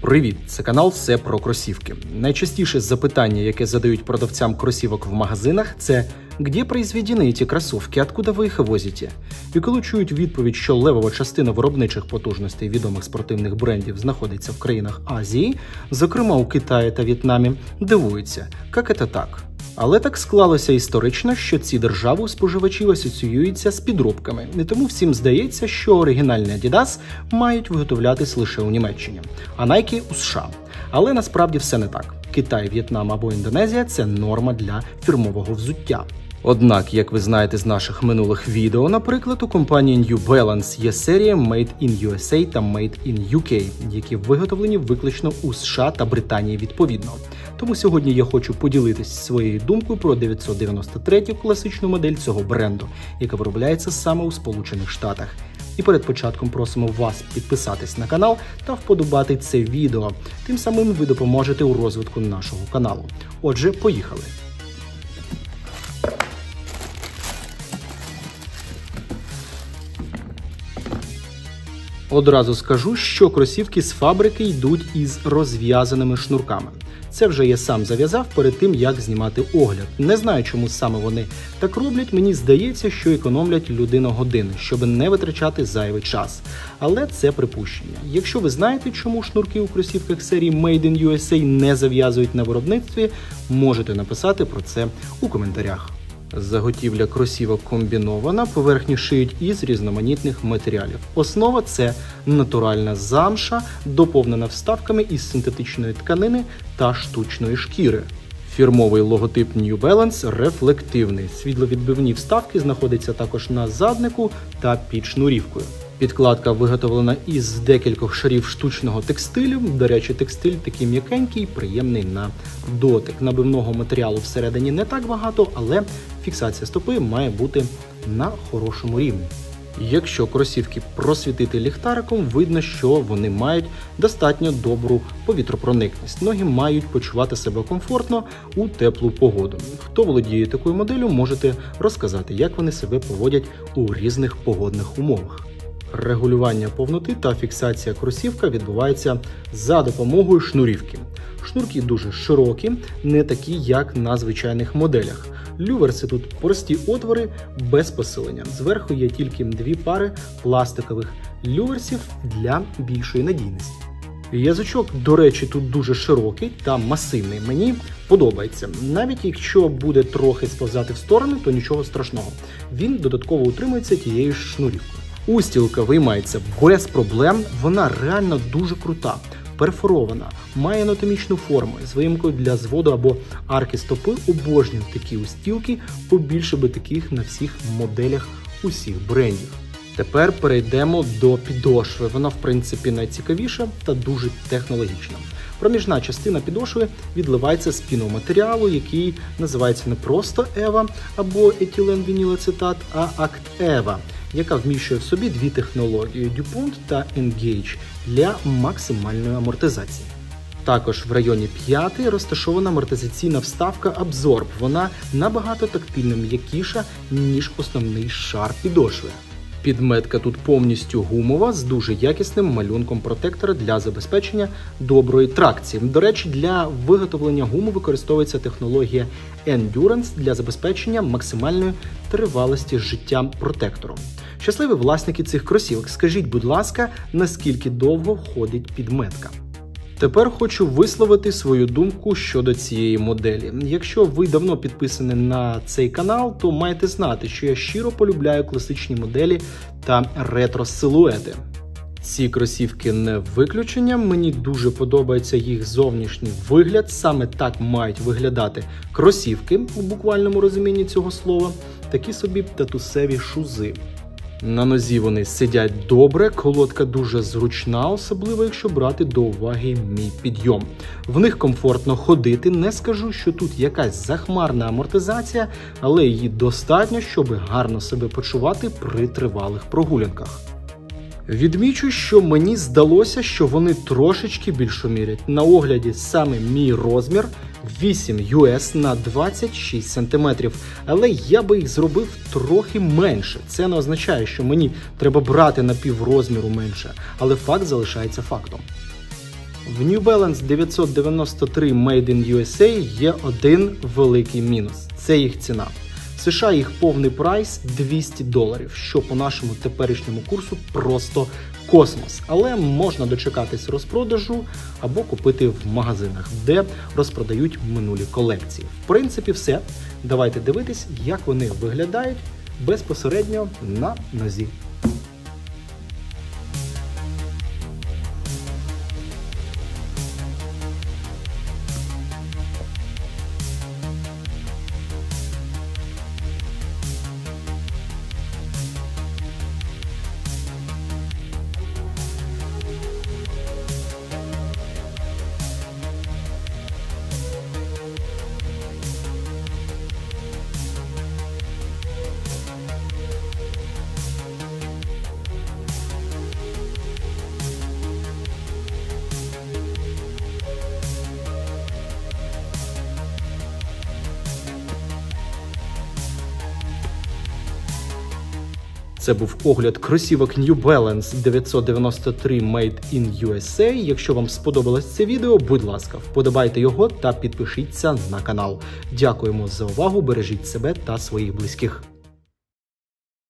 Привіт! Це канал «Все про кросівки». Найчастіше запитання, яке задають продавцям кросівок в магазинах, це «Где произведены эти кроссовки? Откуда ви їх возите?» І коли чують відповідь, що левова частина виробничих потужностей відомих спортивних брендів знаходиться в країнах Азії, зокрема у Китаї та В'єтнамі, дивуються, як це так? Але так склалося історично, що ці держави у споживачів асоціюються з підробками, і тому всім здається, що оригінальні Adidas мають виготовлятись лише у Німеччині, а Nike – у США. Але насправді все не так. Китай, В'єтнам або Індонезія – це норма для фірмового взуття. Однак, як ви знаєте з наших минулих відео, наприклад, у компанії New Balance є серія Made in USA та Made in UK, які виготовлені виключно у США та Британії відповідно. Тому сьогодні я хочу поділитись своєю думкою про 993-ю класичну модель цього бренду, яка виробляється саме у Сполучених Штатах. І перед початком просимо вас підписатись на канал та вподобати це відео. Тим самим ви допоможете у розвитку нашого каналу. Отже, поїхали! Одразу скажу, що кросівки з фабрики йдуть із розв'язаними шнурками. Це вже я сам зав'язав перед тим, як знімати огляд. Не знаю, чому саме вони так роблять, мені здається, що економлять людину-години, щоб не витрачати зайвий час. Але це припущення. Якщо ви знаєте, чому шнурки у кросівках серії Made in USA не зав'язують на виробництві, можете написати про це у коментарях. Заготівля кросівок комбінована, поверхні шиють із різноманітних матеріалів. Основа – це натуральна замша, доповнена вставками із синтетичної тканини та штучної шкіри. Фірмовий логотип New Balance рефлективний. Світловідбивні вставки знаходяться також на заднику та під шнурівкою. Підкладка виготовлена із декількох шарів штучного текстилю. До речі, текстиль такий м'якенький, приємний на дотик. Набивного матеріалу всередині не так багато, але фіксація стопи має бути на хорошому рівні. Якщо кросівки просвітити ліхтариком, видно, що вони мають достатньо добру повітропроникність. Ноги мають почувати себе комфортно у теплу погоду. Хто володіє такою моделлю, можете розказати, як вони себе поводять у різних погодних умовах. Регулювання повноти та фіксація кросівка відбувається за допомогою шнурівки. Шнурки дуже широкі, не такі, як на звичайних моделях. Люверси тут прості отвори без посилення. Зверху є тільки дві пари пластикових люверсів для більшої надійності. Язичок, до речі, тут дуже широкий та масивний. Мені подобається. Навіть якщо буде трохи сповзати в сторони, то нічого страшного. Він додатково утримується тією ж шнурівкою. Устілка виймається без проблем, вона реально дуже крута, перфорована, має анатомічну форму з виїмкою для зводу або арки стопи. Обожнюю такі устілки, побільше би таких на всіх моделях усіх брендів. Тепер перейдемо до підошви. Вона, в принципі, найцікавіша та дуже технологічна. Проміжна частина підошви відливається з піноматеріалу, який називається не просто EVA або етиленвінілацетат, а Act EVA, яка вміщує в собі дві технології – DuPont та Engage для максимальної амортизації. Також в районі п'яти розташована амортизаційна вставка Absorb. Вона набагато тактильно м'якіша, ніж основний шар підошви. Підметка тут повністю гумова з дуже якісним малюнком протектора для забезпечення доброї тракції. До речі, для виготовлення гуми використовується технологія Endurance для забезпечення максимальної тривалості життя протектором. Щасливі власники цих кросівок, скажіть, будь ласка, наскільки довго ходить підметка? Тепер хочу висловити свою думку щодо цієї моделі. Якщо ви давно підписані на цей канал, то маєте знати, що я щиро полюбляю класичні моделі та ретро-силуети. Ці кросівки не виключення, мені дуже подобається їх зовнішній вигляд, саме так мають виглядати кросівки у буквальному розумінні цього слова, такі собі татусеві шузи. На нозі вони сидять добре, колодка дуже зручна, особливо якщо брати до уваги мій підйом. В них комфортно ходити, не скажу, що тут якась захмарна амортизація, але її достатньо, щоб гарно себе почувати при тривалих прогулянках. Відмічу, що мені здалося, що вони трошечки більше мірять. На огляді саме мій розмір 8 US на 26 см, але я би їх зробив трохи менше. Це не означає, що мені треба брати на піврозміру менше, але факт залишається фактом. В New Balance 993 Made in USA є один великий мінус – це їх ціна. В США їх повний прайс $200, що по нашому теперішньому курсу просто космос. Але можна дочекатись розпродажу або купити в магазинах, де розпродають минулі колекції. В принципі, все. Давайте дивитись, як вони виглядають безпосередньо на нозі. Це був огляд кросівок New Balance 993 Made in USA. Якщо вам сподобалось це відео, будь ласка, вподобайте його та підпишіться на канал. Дякуємо за увагу, бережіть себе та своїх близьких.